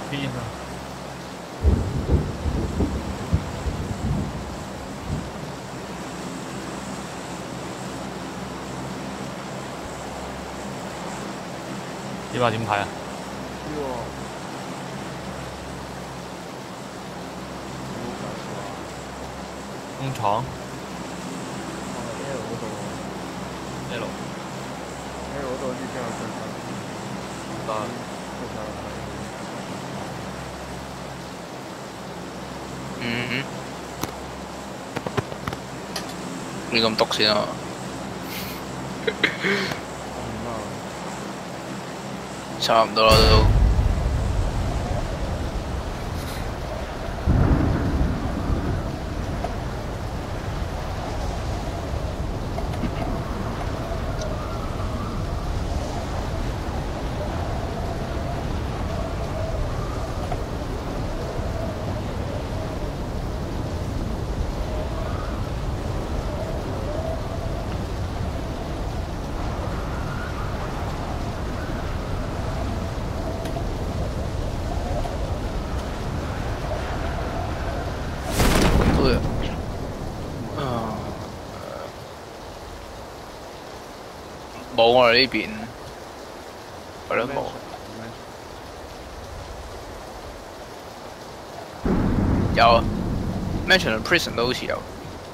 邊啊？點啊？點睇啊？工廠 L 嗰度 L 嗰度呢邊有最近嗯，你咁篤先啊！差唔多啦都。冇我哋呢邊，係咯冇。有 Mansion 同 Prison 都好似有。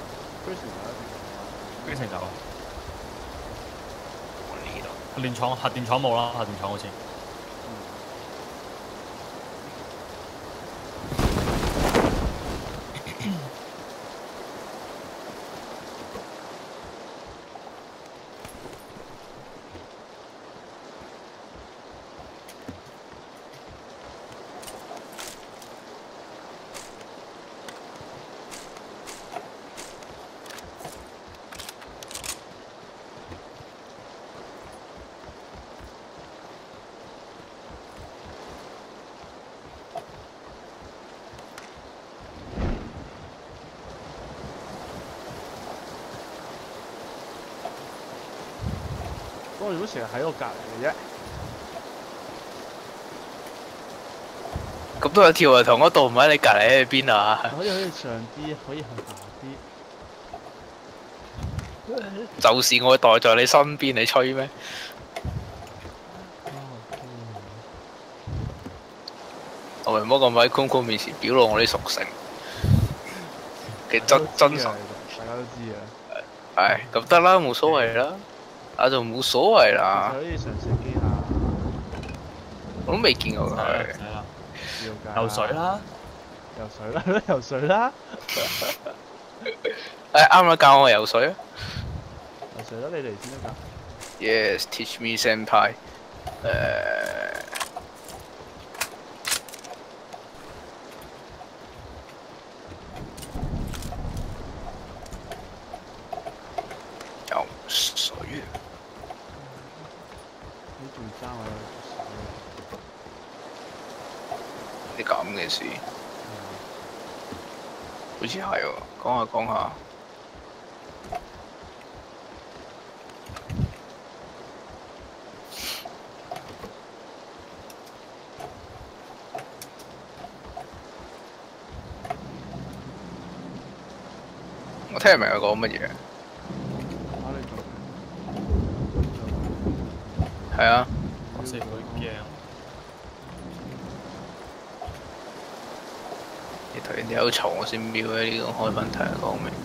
Prison 有啊？ 我呢度核電廠冇啦，核電廠好似。 我如果成日喺我隔離嘅啫， 咁都有條係同嗰度，唔喺你隔離喺邊啊？ 可以上啲，可以去下啲。 就是我待在你身邊，你吹咩？我咪唔好咁喺空空面前表露我啲屬性嘅真實。 大家都知嘅。 係咁得啦，冇所謂啦。啊就冇所謂啦。 可以嘗試機下。 我都未見過佢。 游水啦！ 游水啦！游水啦！ 誒啱啦，教我游水啊！ 游水啦，你嚟先得㗎。 Yes, teach me, senpai。游水。 你仲爭我啲咁嘅事，好似係喎，講下講下。我聽唔明佢講乜嘢。係啊。 我死佢驚。 你頭先有嘈我先瞄咧，呢個開問題講明。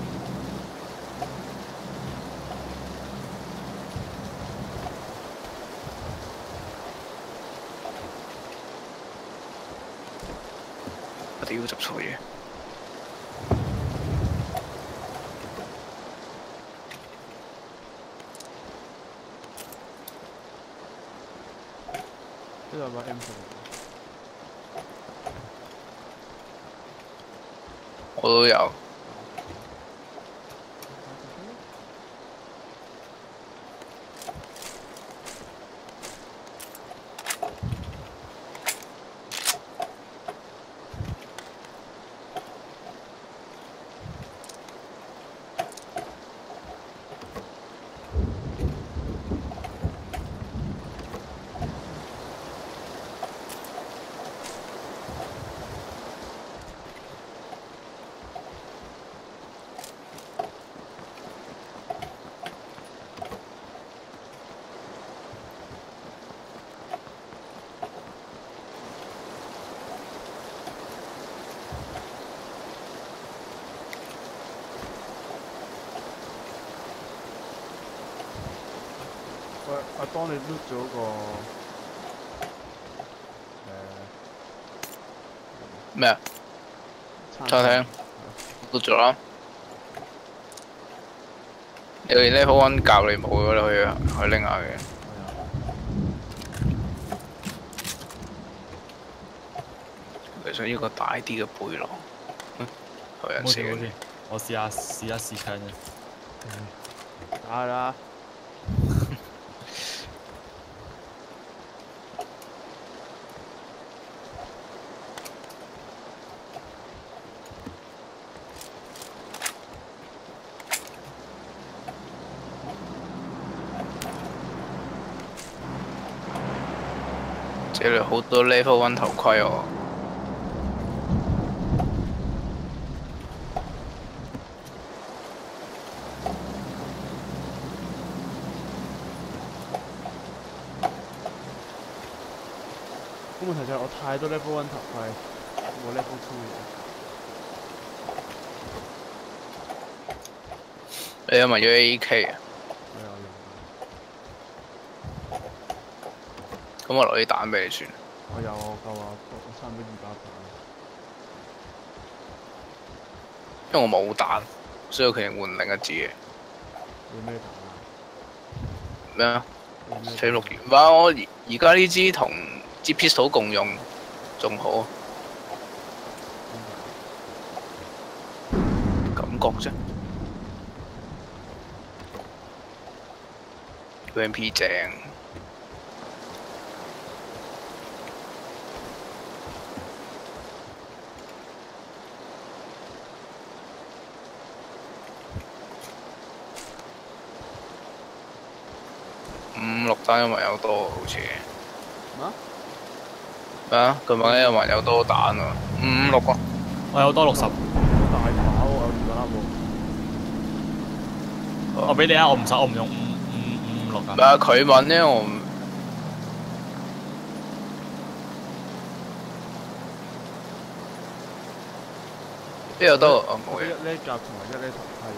我哋要執錯嘢。 呢度有把 M 四。 我都有。 阿當你 loot 咗個咩啊？餐廳 loot 咗啦。你 level 1教你冇嘅，你可以拎下嘅。其實呢個大啲嘅背囊，有人射嘅。 我試下試槍啫。 打啦！ 這裏好多 level 1頭盔喎。 咁問題就係我太多 level 1頭盔，冇 level 2嘅。 你有冇咗 AK 啊？ 我有用。 咁我攞啲彈俾你算。 我有夠啊，我差唔多200彈。 因為我冇彈，所以佢哋換另一支嘅。 你咩彈啊？ 咩啊？46元吧，我而家呢支同支 pistol 共用，仲好。感覺啫。UMP 正。5、6單因為有多好似。咩啊？佢問緊有冇人有多彈啊？5、6啊！ 我有多60。 大把喎，有2粒喎。 我俾你啊！我唔用5、6啊。 唔係啊，佢問咧，我邊有多？哦，冇嘢。 1呢甲同埋1呢頭盔。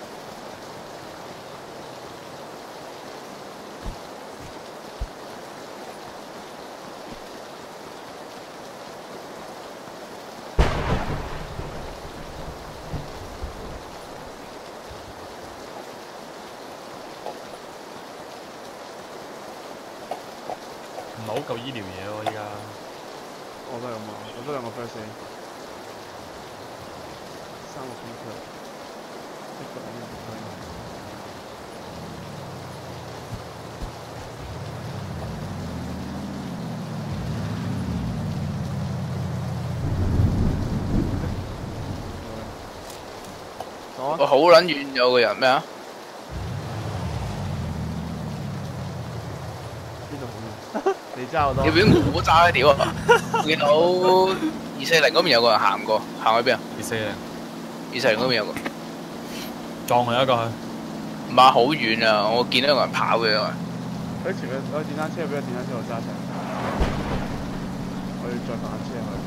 唔係好夠醫療嘢喎，依家。 我都係咁啊，我都2個 first aid，3個 pink， 1個2個盔。 我好撚遠有個人咩啊？ 邊度好遠？你揸好多。 要俾我揸一條啊！我見到240嗰邊有個人行過，行去邊啊？240嗰邊有個。 撞佢一個去。 唔係好遠啊！我見到有個人跑嘅。 佢前面有電單車，俾個電單車我揸成。我要再反車去。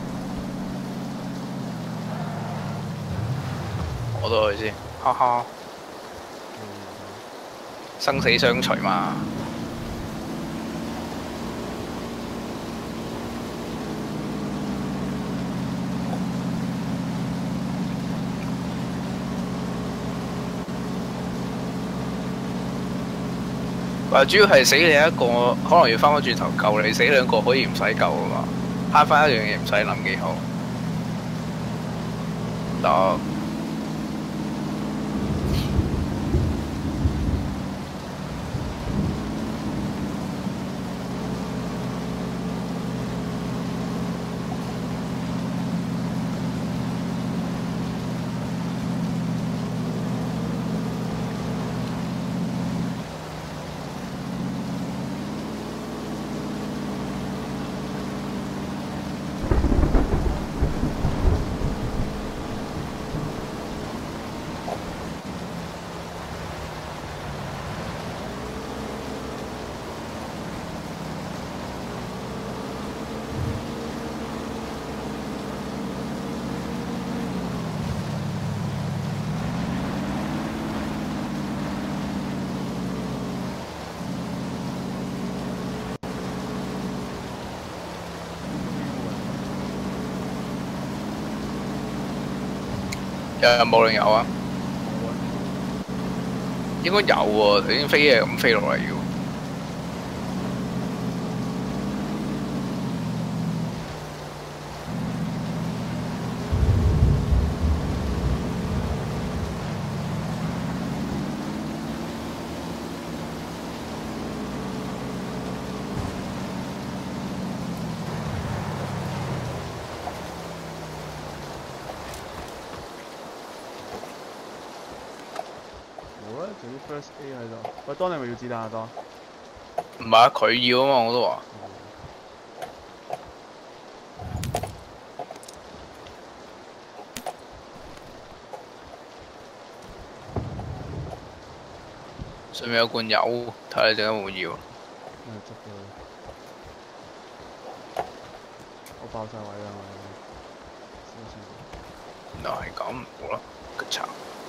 我都去先，哈哈。生死相隨嘛。主要係死你一個，可能要翻返轉頭救你；死2個可以唔使救啊嘛，慳翻一樣嘢唔使諗幾好。得。 有冇定有啊？ 冇啊， 應該有喎，已經飛嘢咁飛落嚟嘅。 冇啦，仲要 First A 喺度。喂，當你咪要子彈啊，當。 唔係啊，佢要啊嘛，我都話。上面有罐油，睇下你陣間會唔會要？ 執咗佢。我爆晒位啦，我。 原來係咁，好啦，吉查。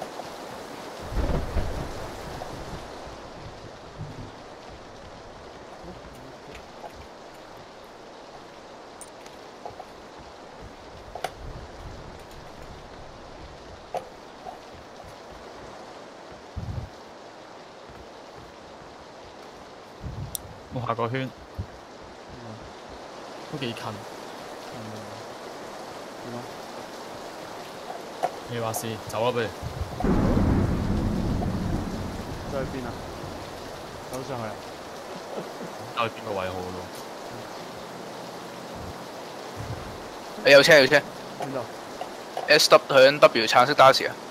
我下個圈都幾近， 點啊？ 你話事，走啦不如。 走去邊啊？走上去啊？ 走去邊個位好咯？ 有車有車邊度？ ，S W 響 W 橙色打士啊！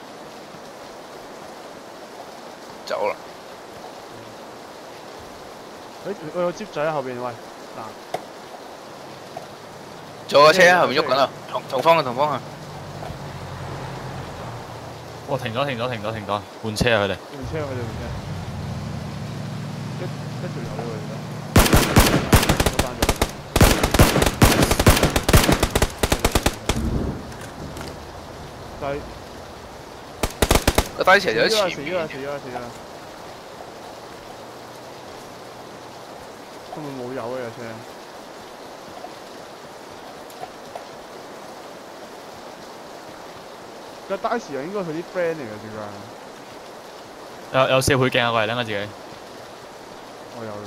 走啦！ 我有接仔喺後邊，喂，嗱， 仲有個車喺後面喐緊啊，同方向同方向。 哇！停咗，換車啊佢哋。 換車，佢哋換車，一條友喎而家，我翻咗。低， 個低斜就喺死前面。 咗啦！根本冇油啊！架車。架大時又應該佢啲 friend 嚟㗎，點解？ 有4倍鏡啊！過嚟拎下自己。 我有用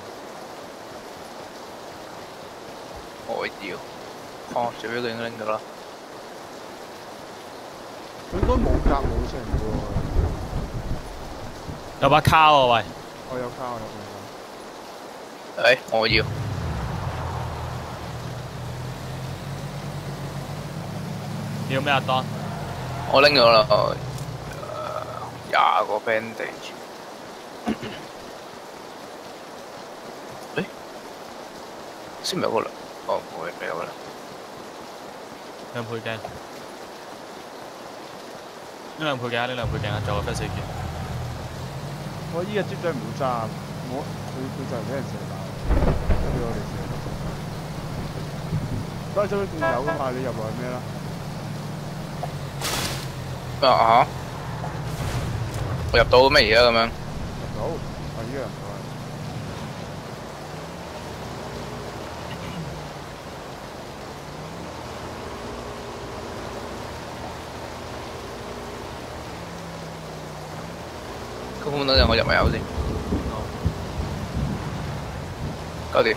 我要。哦，最尾佢應該拎到啦。 佢應該冇夾冇成喎。 有把卡喎，喂！ 我有卡，我有。 誒，我要。 要咩啊？當我拎咗啦，20個 bandage。誒，先唔係有個啦？哦，冇有啦。 2倍鏡。呢2倍鏡啊！呢2倍鏡啊！仲有個 first aid kit。 我依個接仔唔好揸，佢就係俾人射爆，跟住我哋射。不過做罐油㗎嘛，你入來咩啦？ 啊嚇！我入到咩而家咁樣？ 入到，我依家入到。 咁等陣我入埋油先。搞掂。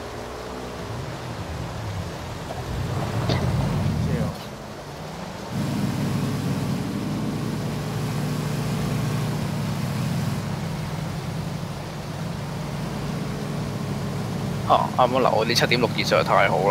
啊！啱啱留我啲7.6熱實在太好啦。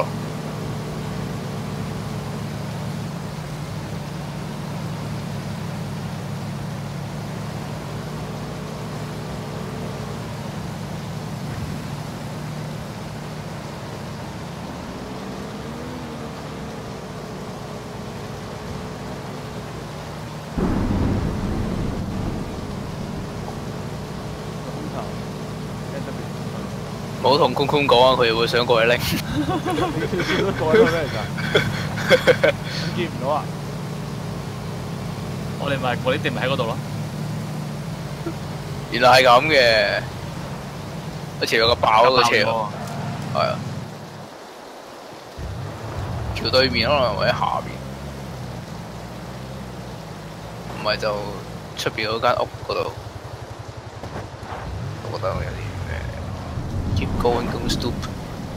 冇同坤坤講啊，佢會想過去拎。 你都過去咩嚟㗎？見唔到啊？ 我哋定咪喺嗰度咯。 原來係咁嘅，好似有個爆嗰個車喎。係啊，橋對面可能或者下邊。 唔係就出邊嗰間屋嗰度，我覺得有啲咩 keep going go stupid。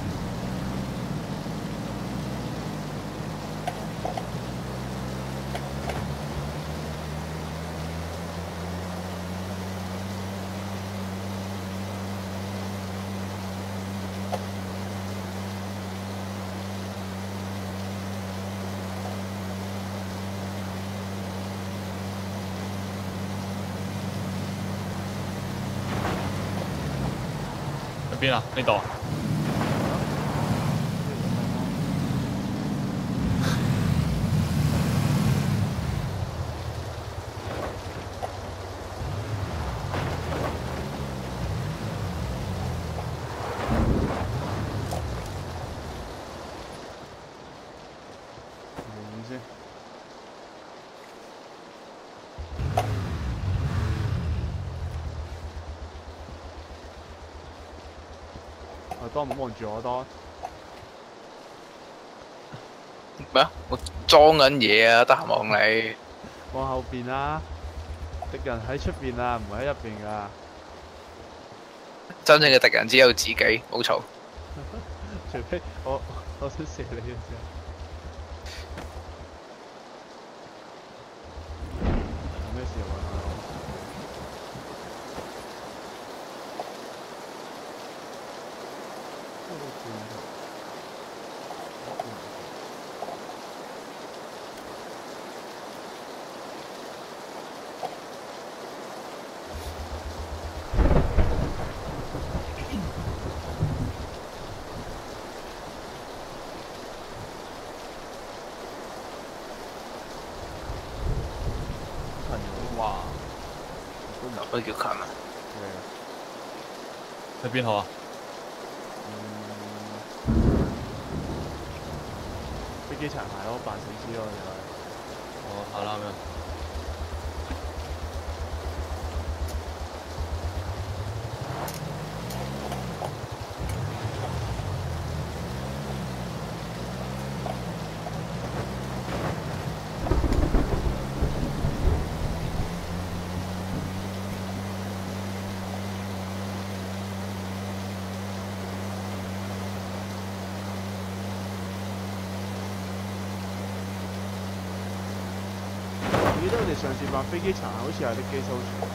邊啊？呢度啊？ 當唔好望住我當。 咩啊？我裝緊嘢啊，得閒望你。 望後邊啦，敵人喺出邊啊，唔係喺入邊噶。 真正嘅敵人只有自己，冇錯。 除非我想射你嘅時候。有咩事啊？哇！ 乜叫近啊？ 去邊號啊？ 飛機殘骸咯，扮死屍咯，你係。 哦，好啦咁樣。 我記得我哋上次扮飛機殘骸好似係啲機收存。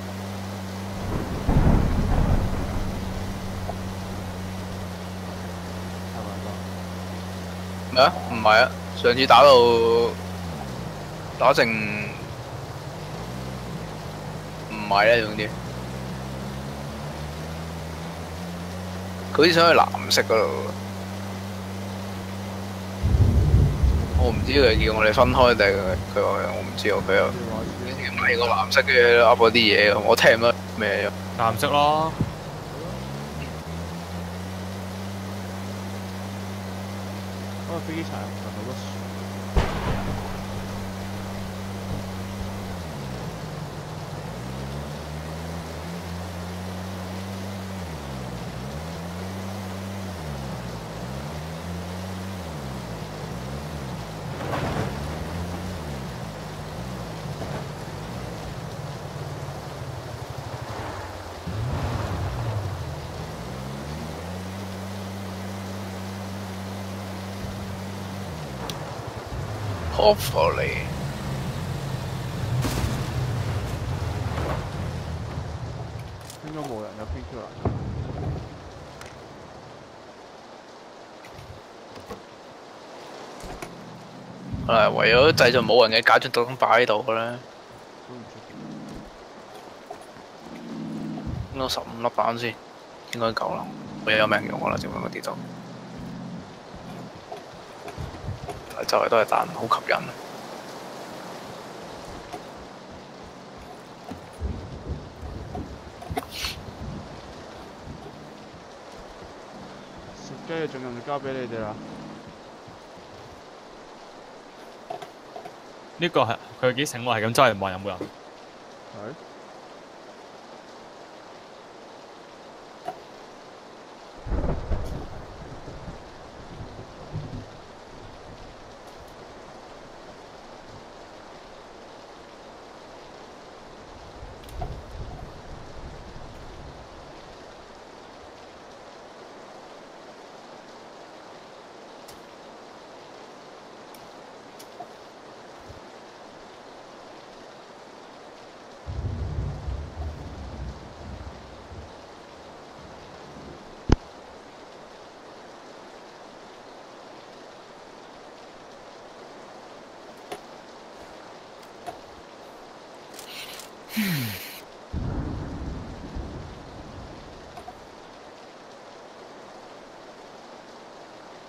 咩啊？唔係啊，上次打成唔係咧，總之佢好似想去藍色嗰度。我唔知佢叫我哋分開定係佢話我唔知喎，佢又買個藍色嘅噏嗰啲嘢，我聽唔得咩藍色咯。 飛機殘骸其實好多樹。 Hopefully， 應該冇人有 PQ 啦。 係為咗製造冇人嘅假象，特登擺喺度嘅咧。應該15粒彈先，應該夠啦。我有命用㗎啦，剩翻嗰啲就。周圍都係彈，好吸引。 食雞嘅重任就交俾你哋啦。 呢個係佢幾醒喎，係咁周圍望有冇人。 係。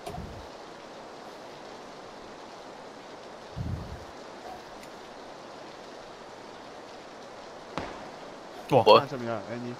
哇！ 山上面有人 N E。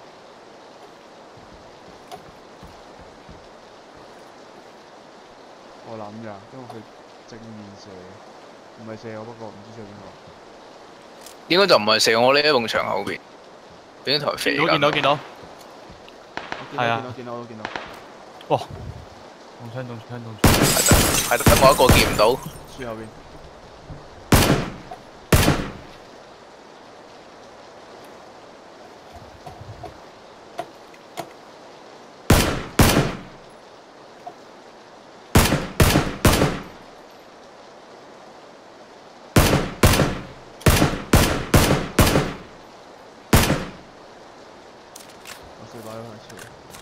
我諗㗎，因為佢正面射，唔係射我，不過唔知射邊個。 應該就唔係射我呢一埲牆後邊，邊台飛緊。 見到。係啊。 見到。 哇！中槍。 係得我一個見唔到。 樹後邊。4把都係車，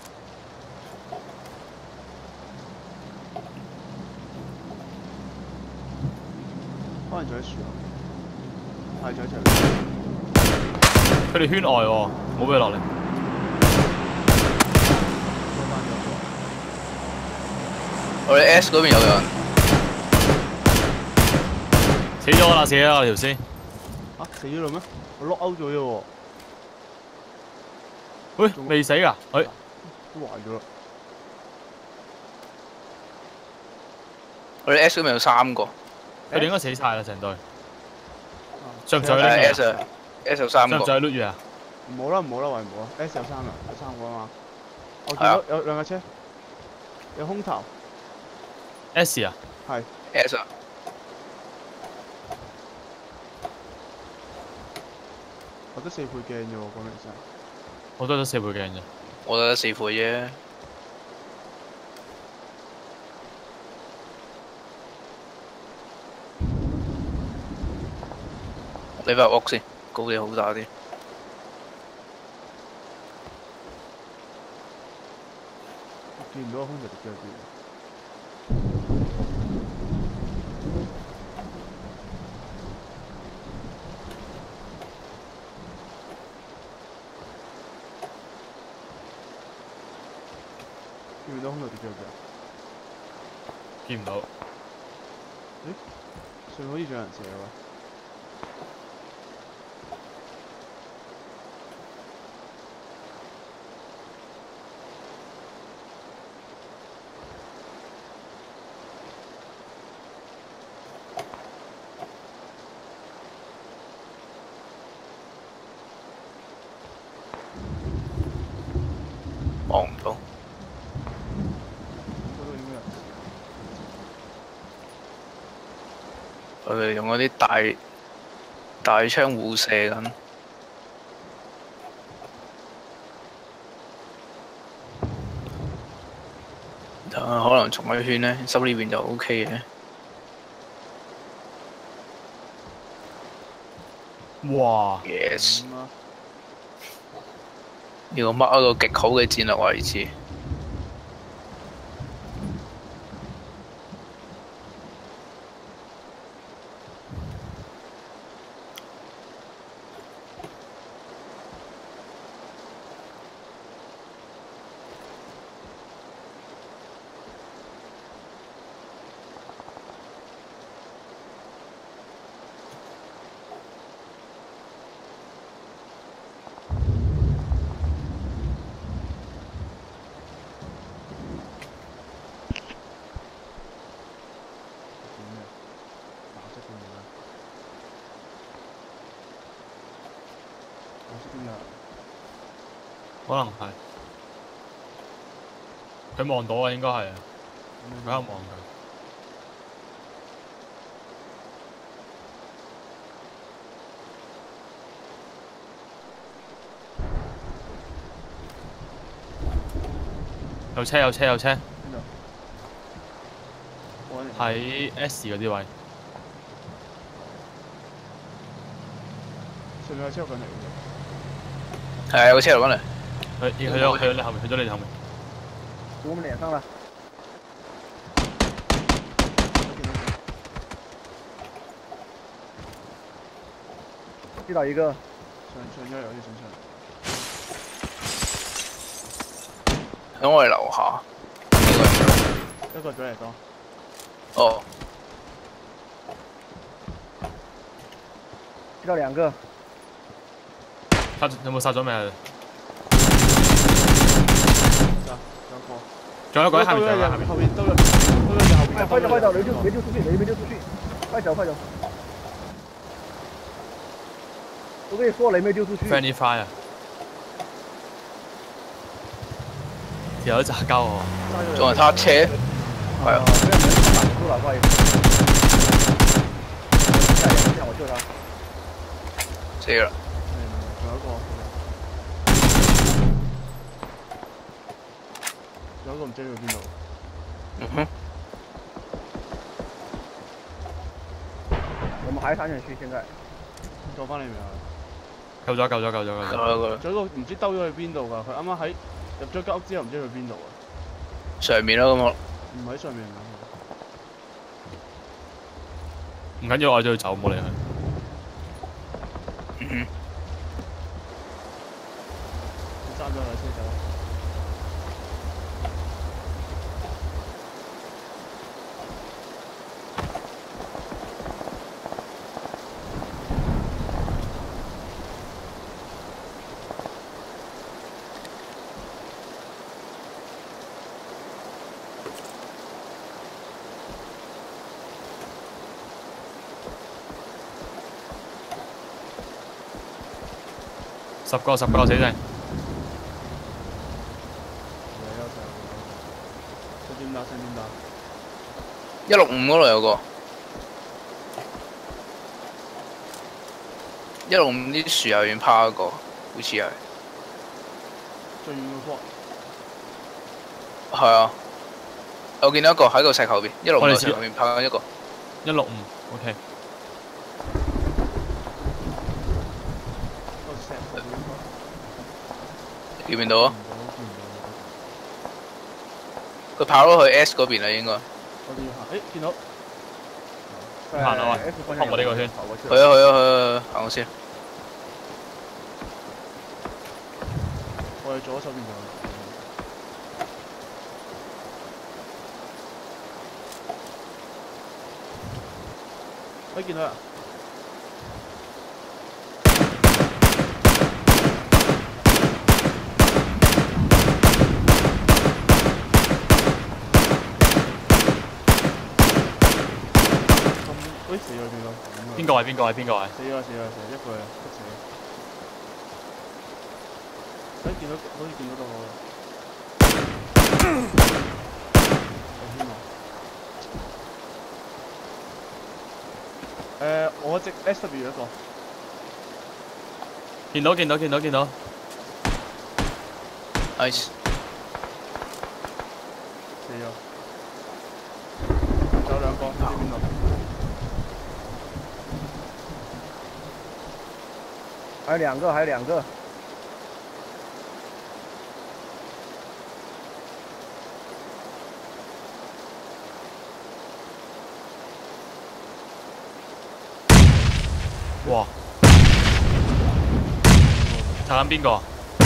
可能仲喺樹後面，係仲喺牆。 佢哋圈外喎，冇俾佢落嚟。 我哋 S 嗰邊有人。 死咗啦條屍。 嚇死咗啦咩？我 lock out 咗啫喎。 喂，未死㗎？ 都壞咗啦。 我哋 S 嗰邊有3個。 佢哋應該死晒啦，成隊。上唔上去誒拎嘢 S 有3個。 上唔上去碌嘢啊？ 唔好啦，喂唔好啦 ，S 有3個啊嘛。我見到有2架車，有空投。 S 啊？ 係。 S 啊。 我得4倍鏡啫喎，講明先。 我都得4倍鏡啫。 我得4倍啫。你翻屋先，高啲好打啲。 見唔到空就跌咗去邊。見唔到空就跌咗去邊。 見唔到。 誒，上好似仲有人射喎。 望唔到。佢哋用嗰啲大槍互射緊。可能重一圈呢，收呢邊就 OK 嘅。 哇 ！Yes。呢個 mark 一個極好嘅戰略位置。 可能係。佢望到啊，應該係。佢喺度望佢。有車。 邊度？ 喺 S 嗰啲位。 上面有車落緊嚟喎。 係啊，有個車落緊嚟。 去咗你後面， 我們臉上了。擊倒一個。上咗有啲上出嚟。喺我哋樓下。 一一個嘴嚟多。 哦， 知道2個。 殺有冇殺咗未啊？仲有一個喺下面，下面後面都有後面。 快走快走，沒丟出去，沒丟出去，快走快走。我跟你說，雷沒丟出去。 Friendly fire 啊！條友炸鳩我。 仲係撻車。係啊。 被人擋住了，不好意思。下我救他。 死啦！ 仲有一個。有一個唔知去邊度。 嗯哼。 我們還是3選區現在。 救翻你未啊？ 救咗。 仲有一個唔知兜咗去邊度㗎？佢啱啱喺入咗間屋之後，唔知去邊度啊？ 上面啦咁我。 唔喺上面啊！ 唔緊要，我再走，冇理佢。 嗯哼。 你揸咗佢先走。 10個死剩。 點打 165嗰度有個。165啲樹後面趴一個，好似係。 最遠嗰個。 係啊。我見到一個喺個石後邊，165石後面趴緊一個。 165，OK。 見唔見到啊？佢跑咗去 S 嗰邊啦，應該。 我哋要行，見到。 行啦喂，撲我呢個先。 去，行我先。 我哋左手邊就。見到啦。死咗邊個？ 邊個係？ 死咗，一個人死死。見到好似見到個。我隻 SW 一個。 見到。 Nice。 死咗。仲有2個，唔知邊度。 還有2個。 哇！查緊邊個？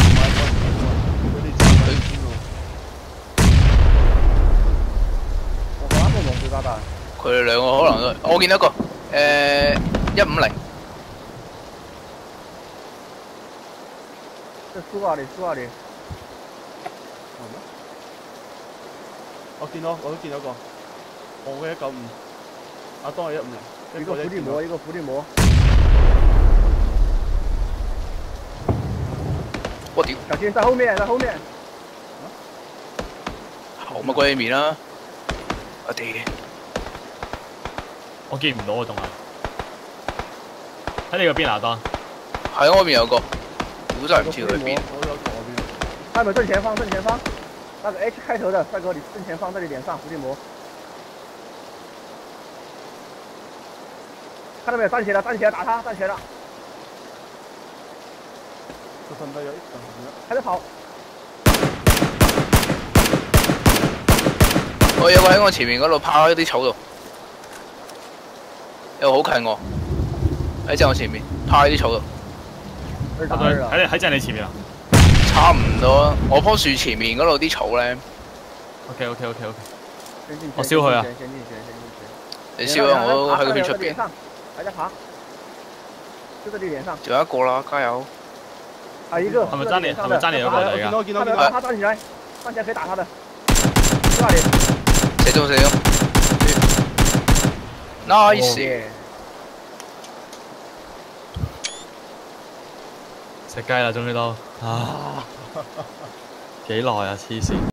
我打個龍最炸彈。 佢哋兩個可能都，我見到一個150。 樹下裏。 我都見到個，我嘅195，阿當係150。 一個伏地魔。 我屌！ 小心，在後面。 後乜鬼面啦！我屌！ 我見唔到啊，仲係。喺你嗰邊啊，當。 喺我嗰邊有個，估真係唔知佢去邊。 他們正前方，那個 H 開頭的帥哥，你正前方這裡臉上伏地魔。看到沒有？站起來，打他，站起來了。還在跑。 我有個喺我前面嗰度趴喺啲草度，有個好近我，喺正我前面趴喺啲草度。 喺正你前面啊？ 差唔多，我棵樹前面嗰度啲草咧。 OK。 我燒佢啊！ 你燒啊！我喺個圈出邊。 還在爬，就這裡臉上。 仲有一個啦，加油！ 還有一個。 係咪爭你？係咪爭你嗰個嚟㗎？ 我見到， 他站起來，站起來可以打他的。這裡。 射中。Nice。 食雞啦，終於都啊！幾耐啊，黐線！